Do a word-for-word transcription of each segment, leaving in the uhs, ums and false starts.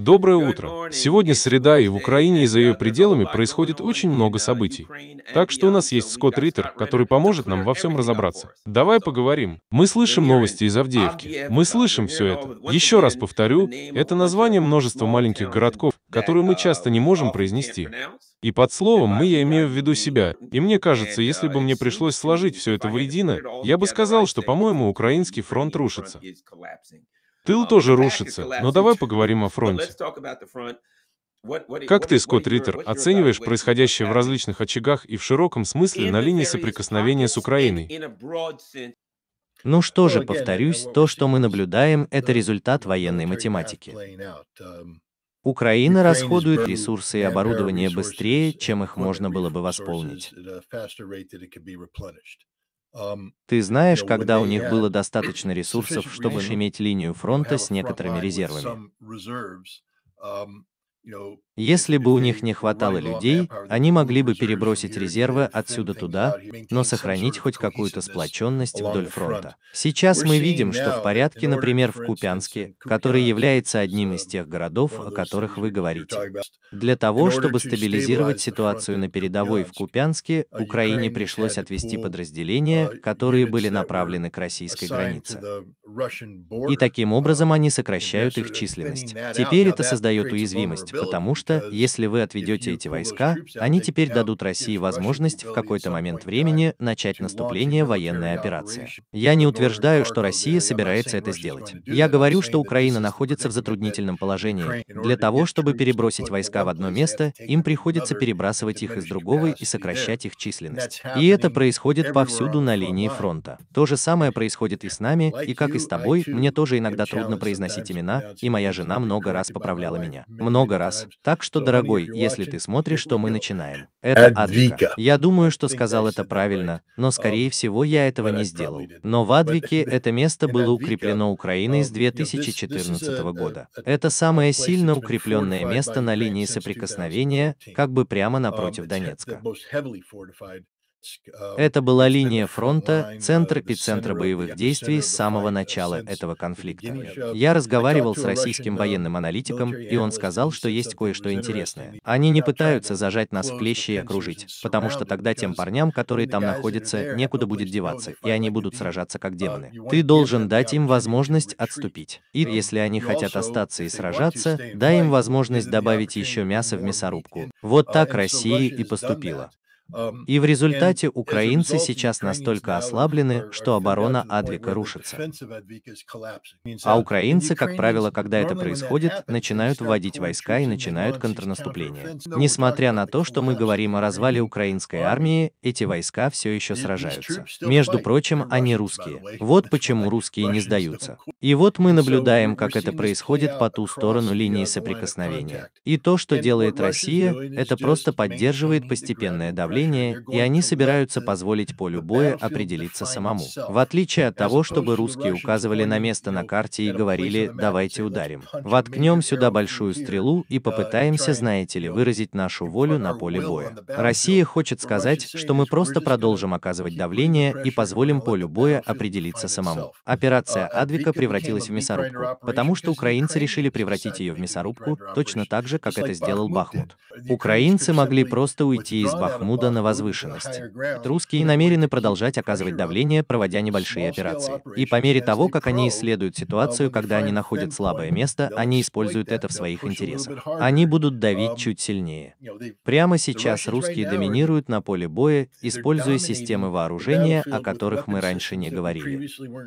Доброе утро. Сегодня среда, и в Украине и за ее пределами происходит очень много событий. Так что у нас есть Скотт Риттер, который поможет нам во всем разобраться. Давай поговорим. Мы слышим новости из Авдеевки. Мы слышим все это. Еще раз повторю, это название множества маленьких городков, которые мы часто не можем произнести. И под словом мы я имею в виду себя. И мне кажется, если бы мне пришлось сложить все это воедино, я бы сказал, что, по-моему, украинский фронт рушится. Тыл тоже рушится, но давай поговорим о фронте. Как ты, Скотт Риттер, оцениваешь происходящее в различных очагах и в широком смысле на линии соприкосновения с Украиной? Ну что же, повторюсь, то, что мы наблюдаем, это результат военной математики. Украина расходует ресурсы и оборудование быстрее, чем их можно было бы восполнить. Ты знаешь, когда у них было достаточно ресурсов, чтобы иметь линию фронта с некоторыми резервами. Если бы у них не хватало людей, они могли бы перебросить резервы отсюда туда, но сохранить хоть какую-то сплоченность вдоль фронта. Сейчас мы видим, что в порядке, например, в Купянске, который является одним из тех городов, о которых вы говорите. Для того, чтобы стабилизировать ситуацию на передовой в Купянске, Украине пришлось отвести подразделения, которые были направлены к российской границе. И таким образом они сокращают их численность. Теперь это создает уязвимость, потому что, если вы отведете эти войска, они теперь дадут России возможность в какой-то момент времени начать наступление военной операции. Я не утверждаю, что Россия собирается это сделать. Я говорю, что Украина находится в затруднительном положении. Для того, чтобы перебросить войска в одно место, им приходится перебрасывать их из другого и сокращать их численность. И это происходит повсюду на линии фронта. То же самое происходит и с нами, и как и с тобой, мне тоже иногда трудно произносить имена, и моя жена много раз поправляла меня. Много раз. Так что, дорогой, если ты смотришь, что мы начинаем. Это Адвика. Я думаю, что сказал это правильно, но, скорее всего, я этого не сделал. Но в Адвике это место было укреплено Украиной с две тысячи четырнадцатого года. Это самое сильно укрепленное место на линии соприкосновения, как бы прямо напротив Донецка. Это была линия фронта, центр эпицентра боевых действий с самого начала этого конфликта. Я разговаривал с российским военным аналитиком, и он сказал, что есть кое-что интересное. Они не пытаются зажать нас в клещи и окружить, потому что тогда тем парням, которые там находятся, некуда будет деваться, и они будут сражаться как демоны. Ты должен дать им возможность отступить. И если они хотят остаться и сражаться, дай им возможность добавить еще мясо в мясорубку. Вот так Россия и поступила. И в результате украинцы сейчас настолько ослаблены, что оборона Адвика рушится. А украинцы, как правило, когда это происходит, начинают вводить войска и начинают контрнаступление. Несмотря на то, что мы говорим о развале украинской армии, эти войска все еще сражаются. Между прочим, они русские. Вот почему русские не сдаются. И вот мы наблюдаем, как это происходит по ту сторону линии соприкосновения. И то, что делает Россия, это просто поддерживает постепенное давление, и они собираются позволить полю боя определиться самому. В отличие от того, чтобы русские указывали на место на карте и говорили «давайте ударим». Воткнем сюда большую стрелу и попытаемся, знаете ли, выразить нашу волю на поле боя. Россия хочет сказать, что мы просто продолжим оказывать давление и позволим полю боя определиться самому. Операция Адвика превратилась в мясорубку, потому что украинцы решили превратить ее в мясорубку, точно так же, как это сделал Бахмут. Украинцы могли просто уйти из Бахмута на возвышенность. Русские намерены продолжать оказывать давление, проводя небольшие операции. И по мере того, как они исследуют ситуацию, когда они находят слабое место, они используют это в своих интересах. Они будут давить чуть сильнее. Прямо сейчас русские доминируют на поле боя, используя системы вооружения, о которых мы раньше не говорили.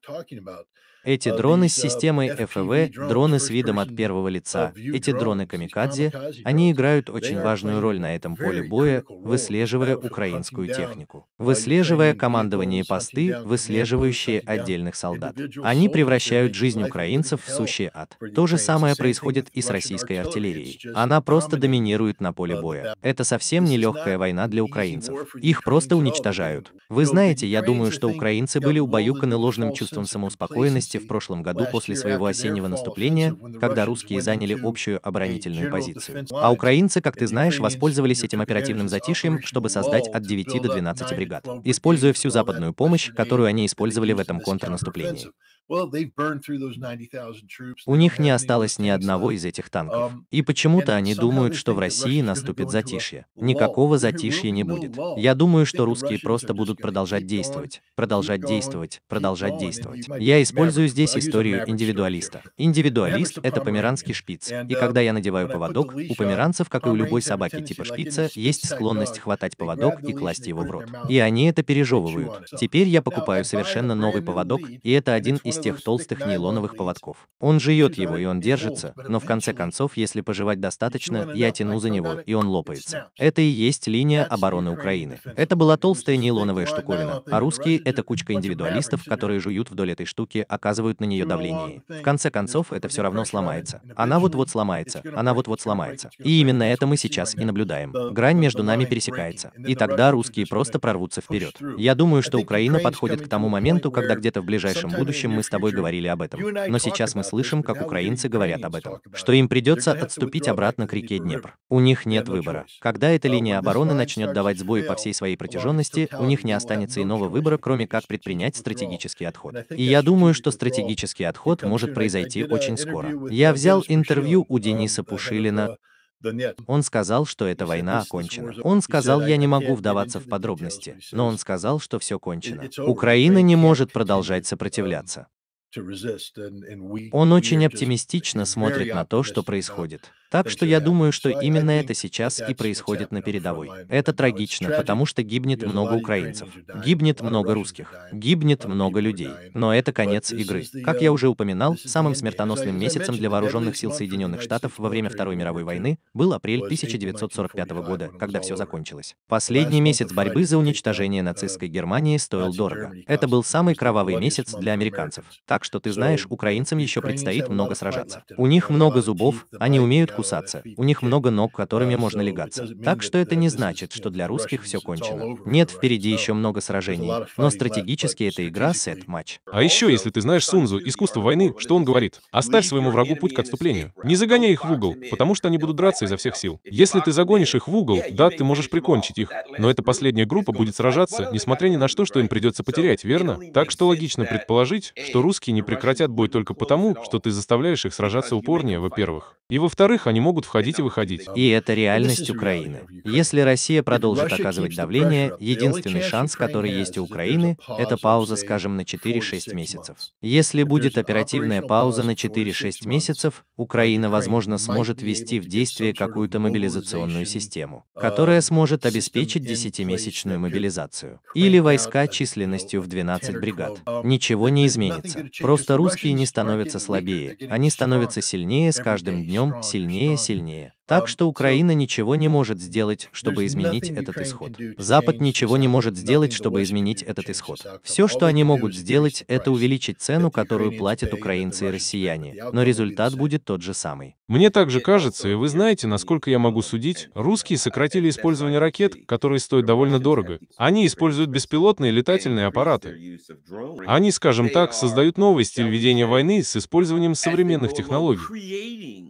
Эти дроны с системой эф пэ вэ, дроны с видом от первого лица, эти дроны камикадзе, они играют очень важную роль на этом поле боя, выслеживая украинскую технику, выслеживая командование посты, выслеживающие отдельных солдат. Они превращают жизнь украинцев в сущий ад. То же самое происходит и с российской артиллерией. Она просто доминирует на поле боя. Это совсем не легкая война для украинцев. Их просто уничтожают. Вы знаете, я думаю, что украинцы были убаюканы ложным чувством самоуспокоенности в прошлом году после своего осеннего наступления, когда русские заняли общую оборонительную позицию. А украинцы, как ты знаешь, воспользовались этим оперативным затишьем, чтобы создать от девяти до двенадцати бригад, используя всю западную помощь, которую они использовали в этом контрнаступлении. У них не осталось ни одного из этих танков. И почему-то они думают, что в России наступит затишье. Никакого затишья не будет. Я думаю, что русские просто будут продолжать действовать, продолжать действовать, продолжать действовать. Я использую здесь историю индивидуалиста. Индивидуалист — это померанский шпиц. И когда я надеваю поводок, у померанцев, как и у любой собаки типа шпица, есть склонность хватать поводок и класть его в рот. И они это пережевывают. Теперь я покупаю совершенно новый поводок, и это один из тех толстых нейлоновых поводков. Он жует его, и он держится, но в конце концов, если пожевать достаточно, я тяну за него, и он лопается. Это и есть линия обороны Украины. Это была толстая нейлоновая штуковина, а русские — это кучка индивидуалистов, которые жуют вдоль этой штуки, оказывают на нее давление. В конце концов, это все равно сломается. Она вот-вот сломается, она вот-вот сломается. И именно это мы сейчас и наблюдаем. Грань между нами пересекается. И тогда русские просто прорвутся вперед. Я думаю, что Украина подходит к тому моменту, когда где-то в ближайшем будущем мы с тобой говорили об этом. Но сейчас мы слышим, как украинцы говорят об этом, что им придется отступить обратно к реке Днепр. У них нет выбора. Когда эта линия обороны начнет давать сбои по всей своей протяженности, у них не останется иного выбора, кроме как предпринять стратегический отход. И я думаю, что стратегический отход может произойти очень скоро. Я взял интервью у Дениса Пушилина. Он сказал, что эта война окончена. Он сказал, я не могу вдаваться в подробности, но он сказал, что все кончено. Украина не может продолжать сопротивляться. Он очень оптимистично смотрит на то, что происходит. Так что я думаю, что именно это сейчас и происходит на передовой. Это трагично, потому что гибнет много украинцев, гибнет много русских, гибнет много людей. Но это конец игры. Как я уже упоминал, самым смертоносным месяцем для вооруженных сил Соединенных Штатов во время Второй мировой войны был апрель тысяча девятьсот сорок пятого года, когда все закончилось. Последний месяц борьбы за уничтожение нацистской Германии стоил дорого. Это был самый кровавый месяц для американцев. Так что ты знаешь, украинцам еще предстоит много сражаться. У них много зубов, они умеют кусаться. У них много ног, которыми можно легаться. Так что это не значит, что для русских все кончено. Нет, впереди еще много сражений, но стратегически это игра, сет, матч. А еще, если ты знаешь Сунцзу, искусство войны, что он говорит? Оставь своему врагу путь к отступлению. Не загоняй их в угол, потому что они будут драться изо всех сил. Если ты загонишь их в угол, да, ты можешь прикончить их, но эта последняя группа будет сражаться, несмотря ни на что, что им придется потерять, верно? Так что логично предположить, что русские не прекратят бой только потому, что ты заставляешь их сражаться упорнее, во-первых. И во-вторых, они могут входить и выходить. И это реальность Украины. Если Россия продолжит оказывать давление, единственный шанс, который есть у Украины, это пауза, скажем, на четыре-шесть месяцев. Если будет оперативная пауза на четыре-шесть месяцев, Украина, возможно, сможет ввести в действие какую-то мобилизационную систему, которая сможет обеспечить десятимесячную мобилизацию. Или войска численностью в двенадцать бригад. Ничего не изменится. Просто русские не становятся слабее, они становятся сильнее с каждым днем, сильнее, сильнее. Так что Украина ничего не может сделать, чтобы изменить этот исход. Запад ничего не может сделать, чтобы изменить этот исход. Все, что они могут сделать, это увеличить цену, которую платят украинцы и россияне. Но результат будет тот же самый. Мне также кажется, и вы знаете, насколько я могу судить, русские сократили использование ракет, которые стоят довольно дорого. Они используют беспилотные летательные аппараты. Они, скажем так, создают новый стиль ведения войны с использованием современных технологий.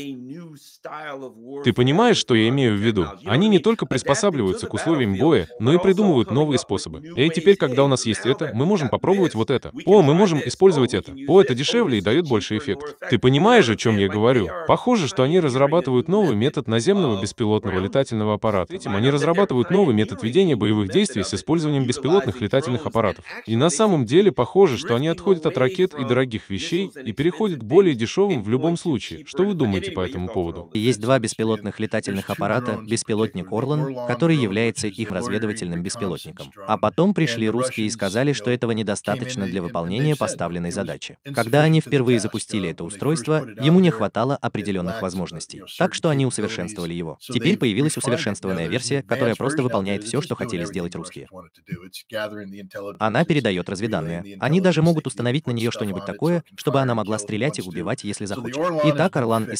Ты понимаешь, что я имею в виду? Они не только приспосабливаются к условиям боя, но и придумывают новые способы. И теперь, когда у нас есть это, мы можем попробовать вот это. О, мы можем использовать это. О, это дешевле и дает больше эффект. Ты понимаешь, о чем я говорю? Похоже, что они разрабатывают новый метод наземного беспилотного летательного аппарата. Этим они разрабатывают новый метод ведения боевых действий с использованием беспилотных летательных аппаратов. И на самом деле похоже, что они отходят от ракет и дорогих вещей и переходят к более дешевым в любом случае. Что вы думаете по этому поводу? Есть два беспилотных летательных аппарата, беспилотник «Орлан», который является их разведывательным беспилотником. А потом пришли русские и сказали, что этого недостаточно для выполнения поставленной задачи. Когда они впервые запустили это устройство, ему не хватало определенных возможностей. Так что они усовершенствовали его. Теперь появилась усовершенствованная версия, которая просто выполняет все, что хотели сделать русские. Она передает разведданные. Они даже могут установить на нее что-нибудь такое, чтобы она могла стрелять и убивать, если захочет. Итак, «Орлан» из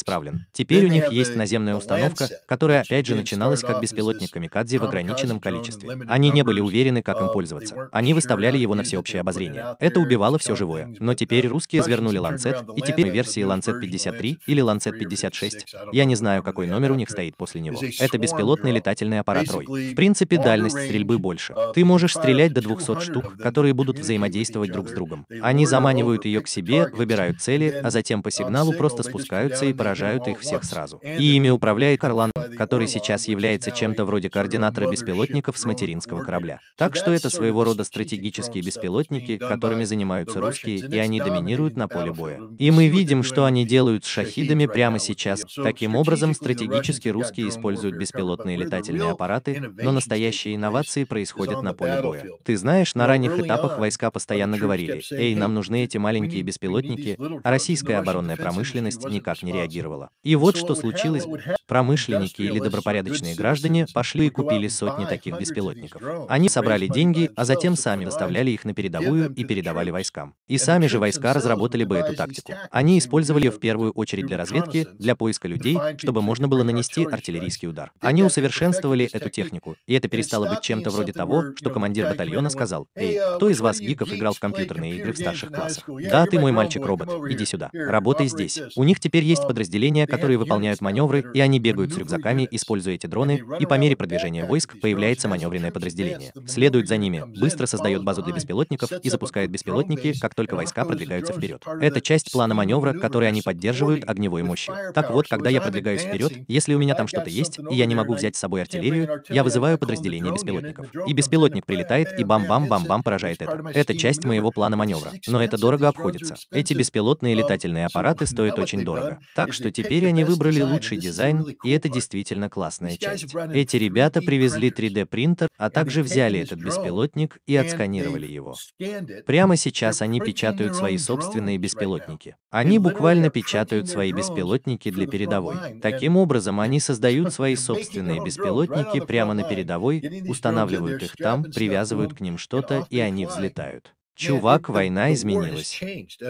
исправлен. Теперь у них есть наземная установка, которая опять же начиналась как беспилотник камикадзе в ограниченном количестве. Они не были уверены, как им пользоваться. Они выставляли его на всеобщее обозрение. Это убивало все живое. Но теперь русские развернули Ланцет, и теперь версии Ланцет пятьдесят три или Ланцет пятьдесят шесть. Я не знаю, какой номер у них стоит после него. Это беспилотный летательный аппарат Рой. В принципе, дальность стрельбы больше. Ты можешь стрелять до двухсот штук, которые будут взаимодействовать друг с другом. Они заманивают ее к себе, выбирают цели, а затем по сигналу просто спускаются и поражают их всех сразу. И ими управляет Орлан, который сейчас является чем-то вроде координатора беспилотников с материнского корабля. Так что это своего рода стратегические беспилотники, которыми занимаются русские, и они доминируют на поле боя. И мы видим, что они делают с шахидами прямо сейчас. Таким образом, стратегически русские используют беспилотные летательные аппараты, но настоящие инновации происходят на поле боя. Ты знаешь, на ранних этапах войска постоянно говорили: «Эй, нам нужны эти маленькие беспилотники», а российская оборонная промышленность никак не реагировала. И вот что случилось. Промышленники или добропорядочные граждане пошли и купили сотни таких беспилотников. Они собрали деньги, а затем сами доставляли их на передовую и передавали войскам. И сами же войска разработали бы эту тактику. Они использовали ее в первую очередь для разведки, для поиска людей, чтобы можно было нанести артиллерийский удар. Они усовершенствовали эту технику, и это перестало быть чем-то вроде того, что командир батальона сказал: «Эй, кто из вас, гиков, играл в компьютерные игры в старших классах? Да, ты мой мальчик-робот, иди сюда, работай здесь». У них теперь есть подразделения, которые выполняют маневры, и они бегают с рюкзаками, используя эти дроны, и по мере продвижения войск появляется маневренное подразделение. Следует за ними, быстро создает базу для беспилотников и запускает беспилотники, как только войска продвигаются вперед. Это часть плана маневра, который они поддерживают огневой мощью. Так вот, когда я продвигаюсь вперед, если у меня там что-то есть, и я не могу взять с собой артиллерию, я вызываю подразделение беспилотников. И беспилотник прилетает и бам-бам-бам-бам поражает это. Это часть моего плана маневра. Но это дорого обходится. Эти беспилотные летательные аппараты стоят очень дорого. Так что теперь они выбрали лучший дизайн, и это действительно классная часть. Эти ребята привезли три дэ принтер, а также взяли этот беспилотник и отсканировали его. Прямо сейчас они печатают свои собственные беспилотники. Они буквально печатают свои беспилотники для передовой. Таким образом, они создают свои собственные беспилотники прямо на передовой, устанавливают их там, привязывают к ним что-то, и они взлетают. Чувак, война изменилась.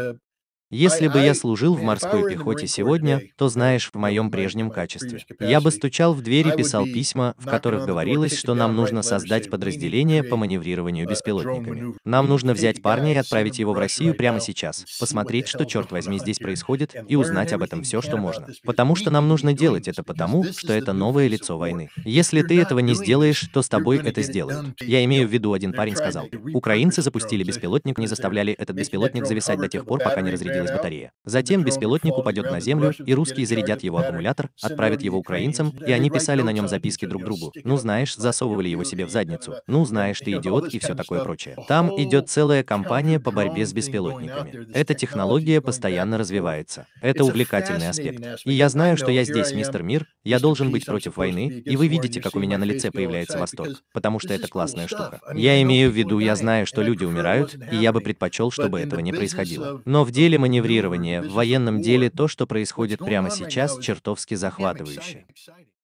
Если бы я служил в морской пехоте сегодня, то знаешь, в моем прежнем качестве, я бы стучал в дверь и писал письма, в которых говорилось, что нам нужно создать подразделение по маневрированию беспилотниками. Нам нужно взять парня и отправить его в Россию прямо сейчас, посмотреть, что, черт возьми, здесь происходит, и узнать об этом все, что можно. Потому что нам нужно делать это потому, что это новое лицо войны. Если ты этого не сделаешь, то с тобой это сделают. Я имею в виду, один парень сказал: украинцы запустили беспилотник, не заставляли этот беспилотник зависать до тех пор, пока не разрядилась батарея. Затем беспилотник упадет на землю, и русские зарядят его аккумулятор, отправят его украинцам, и они писали на нем записки друг другу. Ну знаешь, засовывали его себе в задницу. Ну знаешь, ты идиот, и все такое прочее. Там идет целая кампания по борьбе с беспилотниками. Эта технология постоянно развивается. Это увлекательный аспект. И я знаю, что я здесь, мистер Мир, я должен быть против войны, и вы видите, как у меня на лице появляется восторг, потому что это классная штука. Я имею в виду, я знаю, что люди умирают, и я бы предпочел, чтобы этого не происходило. Но в деле маневрирования, в военном деле, то, что происходит прямо сейчас, чертовски захватывающе.